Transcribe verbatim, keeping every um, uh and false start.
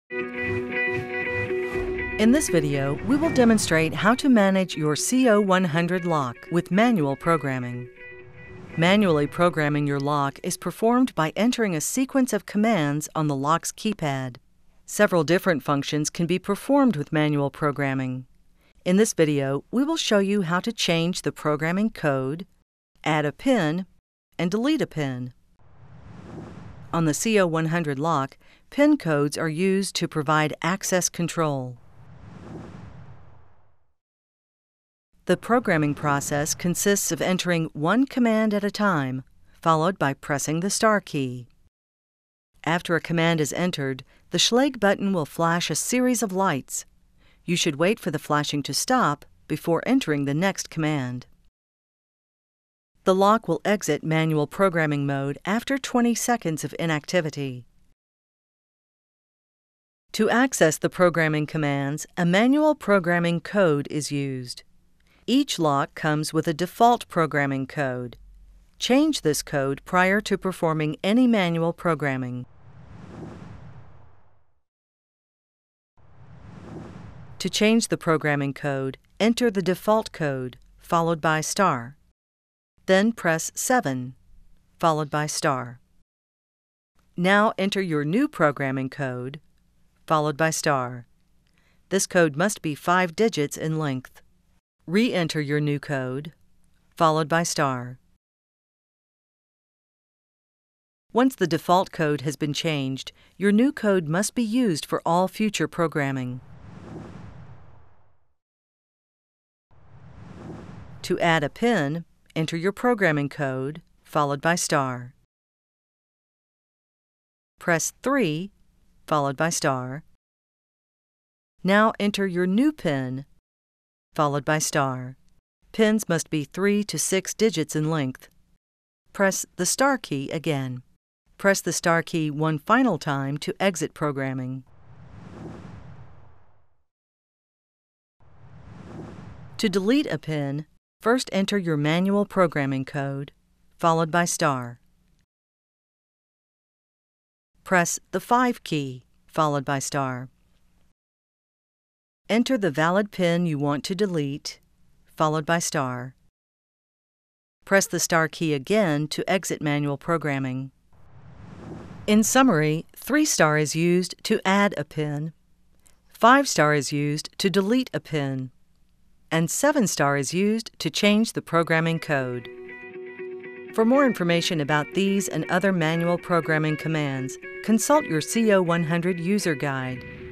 In this video, we will demonstrate how to manage your C O one hundred lock with manual programming. Manually programming your lock is performed by entering a sequence of commands on the lock's keypad. Several different functions can be performed with manual programming. In this video, we will show you how to change the programming code, add a pin, and delete a pin. On the C O one hundred lock, pin codes are used to provide access control. The programming process consists of entering one command at a time, followed by pressing the star key. After a command is entered, the Schlag button will flash a series of lights. You should wait for the flashing to stop before entering the next command. The lock will exit manual programming mode after twenty seconds of inactivity. To access the programming commands, a manual programming code is used. Each lock comes with a default programming code. Change this code prior to performing any manual programming. To change the programming code, enter the default code, followed by star. Then press seven, followed by star. Now enter your new programming code, followed by star. This code must be five digits in length. Re-enter your new code, followed by star. Once the default code has been changed, your new code must be used for all future programming. To add a pin, enter your programming code, followed by star. Press three, followed by star. Now enter your new pin, followed by star. Pins must be three to six digits in length. Press the star key again. Press the star key one final time to exit programming. To delete a pin, first enter your manual programming code, followed by star. Press the five key, followed by star. Enter the valid pin you want to delete, followed by star. Press the star key again to exit manual programming. In summary, three star is used to add a pin, five star is used to delete a pin, and seven star is used to change the programming code. For more information about these and other manual programming commands, consult your C O one hundred user guide.